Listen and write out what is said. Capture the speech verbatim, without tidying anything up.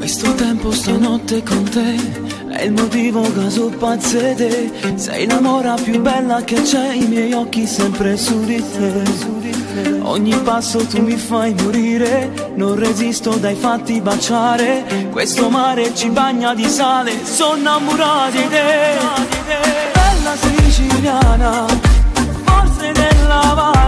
Questo tempo stanotte con te è il motivo che so pazze te. Sei la mora più bella che c'è, i miei occhi sempre su di te. Ogni passo tu mi fai morire, non resisto dai fatti baciare. Questo mare ci bagna di sale, sono innamorata di te. Bella siciliana, forse della